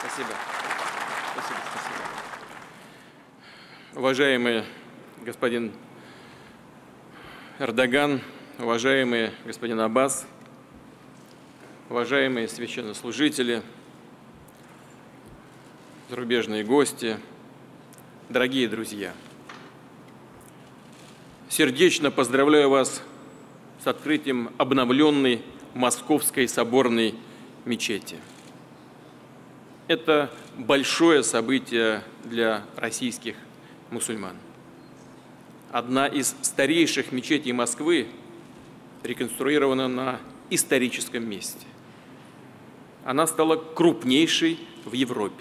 Спасибо. Спасибо, спасибо. Уважаемый господин Эрдоган, уважаемый господин Аббас, уважаемые священнослужители, зарубежные гости, дорогие друзья, сердечно поздравляю вас с открытием обновленной Московской соборной мечети. Это большое событие для российских мусульман. Одна из старейших мечетей Москвы реконструирована на историческом месте. Она стала крупнейшей в Европе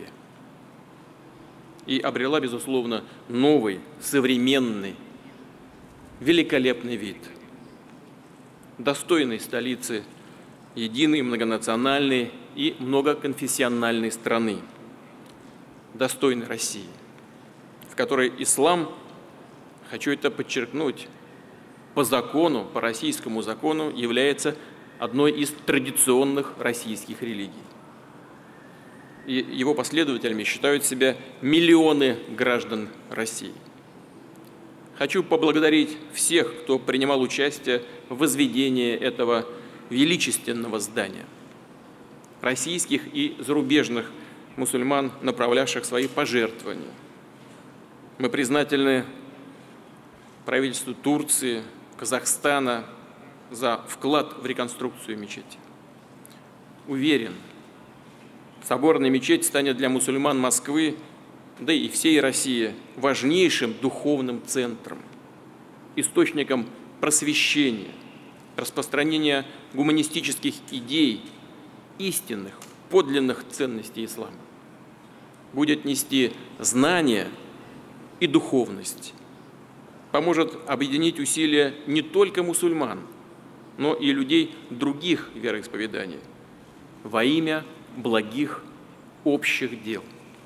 и обрела, безусловно, новый, современный, великолепный вид, достойной столицы единой, многонациональной и многоконфессиональной страны, достойной России, в которой ислам, хочу это подчеркнуть, по закону, по российскому закону, является одной из традиционных российских религий. И его последователями считают себя миллионы граждан России. Хочу поблагодарить всех, кто принимал участие в возведении этого величественного здания, российских и зарубежных мусульман, направлявших свои пожертвования. Мы признательны правительству Турции, Казахстана за вклад в реконструкцию мечети. Уверен, соборная мечеть станет для мусульман Москвы, да и всей России, важнейшим духовным центром, источником просвещения, распространения гуманистических идей, истинных, подлинных ценностей ислама. Будет нести знания и духовность, поможет объединить усилия не только мусульман, но и людей других вероисповеданий во имя благих общих дел.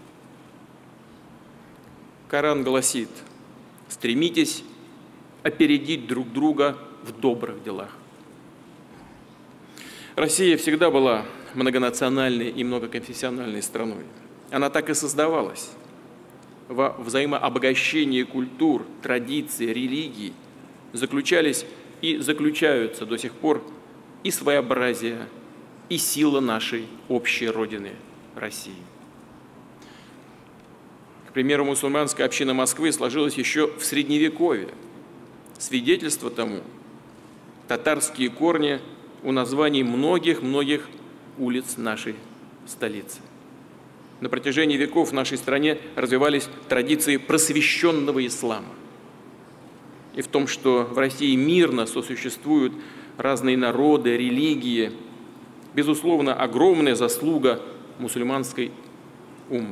Коран гласит: стремитесь опередить друг друга в добрых делах. Россия всегда была многонациональной и многоконфессиональной страной. Она так и создавалась. Во взаимообогащении культур, традиций, религий заключались и заключаются до сих пор и своеобразие, и сила нашей общей Родины России. К примеру, мусульманская община Москвы сложилась еще в Средневековье. Свидетельство тому – татарские корни у названий многих-многих улиц нашей столицы. На протяжении веков в нашей стране развивались традиции просвещенного ислама. И в том, что в России мирно сосуществуют разные народы, религии, безусловно, огромная заслуга мусульманской уммы.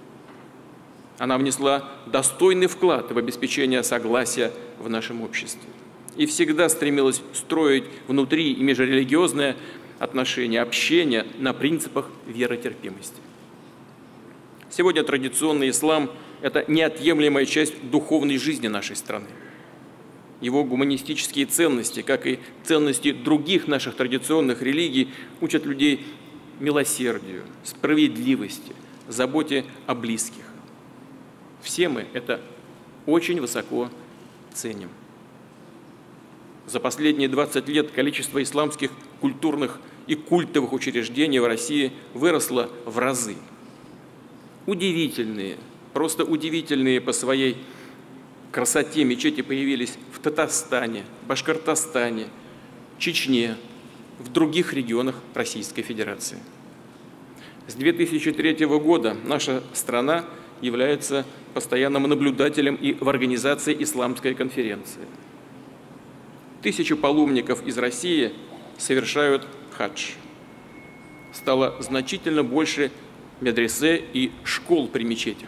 Она внесла достойный вклад в обеспечение согласия в нашем обществе и всегда стремилась строить внутри и межрелигиозное отношение, общение на принципах веротерпимости. Сегодня традиционный ислам – это неотъемлемая часть духовной жизни нашей страны. Его гуманистические ценности, как и ценности других наших традиционных религий, учат людей милосердию, справедливости, заботе о близких. Все мы это очень высоко ценим. За последние 20 лет количество исламских культурных и культовых учреждений в России выросло в разы. Удивительные, просто удивительные по своей красоте мечети появились в Татарстане, Башкортостане, Чечне, в других регионах Российской Федерации. С 2003 года наша страна является постоянным наблюдателем и в организации Исламской конференции. 1000 паломников из России совершают хадж. Стало значительно больше медресе и школ при мечетях.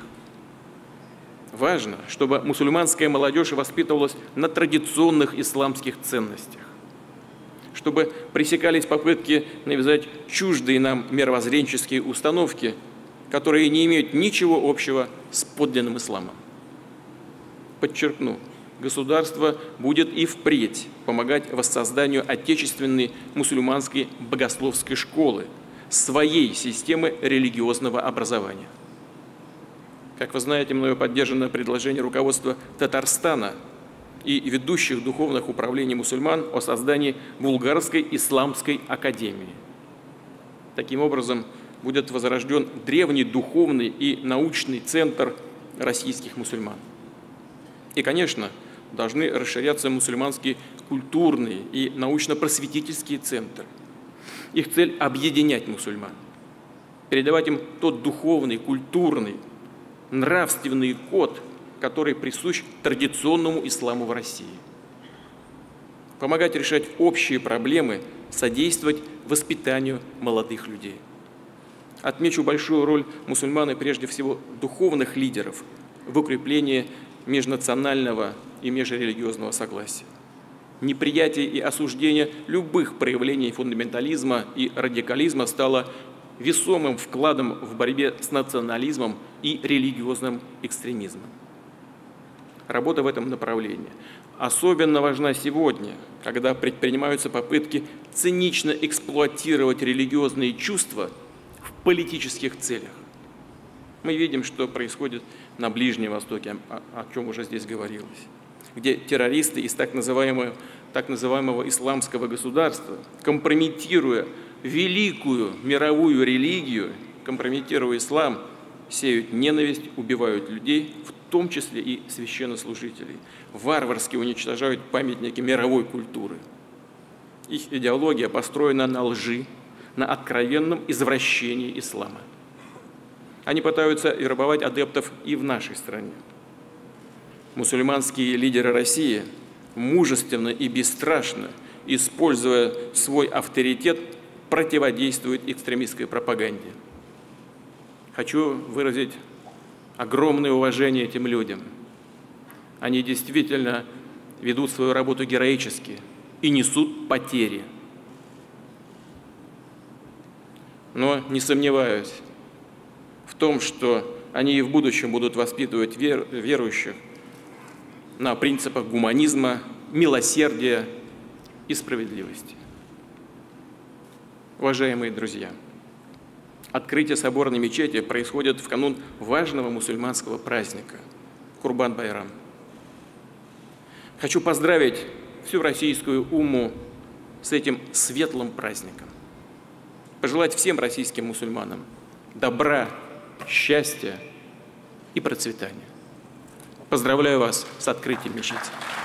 Важно, чтобы мусульманская молодежь воспитывалась на традиционных исламских ценностях, чтобы пресекались попытки навязать чуждые нам мировоззренческие установки, которые не имеют ничего общего с подлинным исламом. Подчеркну, государство будет и впредь помогать воссозданию отечественной мусульманской богословской школы своей системы религиозного образования. Как вы знаете, мною поддержано предложение руководства Татарстана и ведущих духовных управлений мусульман о создании Булгарской исламской академии. Таким образом, будет возрожден древний духовный и научный центр российских мусульман. И, конечно, должны расширяться мусульманские культурные и научно-просветительские центры. Их цель – объединять мусульман, передавать им тот духовный, культурный, нравственный код, который присущ традиционному исламу в России. Помогать решать общие проблемы, содействовать воспитанию молодых людей. Отмечу большую роль мусульман и прежде всего духовных лидеров в укреплении межнационального и межрелигиозного согласия. Неприятие и осуждение любых проявлений фундаментализма и радикализма стало весомым вкладом в борьбе с национализмом и религиозным экстремизмом. Работа в этом направлении особенно важна сегодня, когда предпринимаются попытки цинично эксплуатировать религиозные чувства в политических целях. Мы видим, что происходит на Ближнем Востоке, о чем уже здесь говорилось, где террористы из так называемого исламского государства, компрометируя великую мировую религию, компрометируя ислам, сеют ненависть, убивают людей, в том числе и священнослужителей, варварски уничтожают памятники мировой культуры. Их идеология построена на лжи, на откровенном извращении ислама. Они пытаются вербовать адептов и в нашей стране. Мусульманские лидеры России мужественно и бесстрашно, используя свой авторитет, противодействуют экстремистской пропаганде. Хочу выразить огромное уважение этим людям. Они действительно ведут свою работу героически и несут потери. Но не сомневаюсь в том, что они и в будущем будут воспитывать верующих на принципах гуманизма, милосердия и справедливости. Уважаемые друзья, открытие соборной мечети происходит в канун важного мусульманского праздника – Курбан-байрам. Хочу поздравить всю российскую умму с этим светлым праздником. Пожелать всем российским мусульманам добра, счастья и процветания. Поздравляю вас с открытием мечети.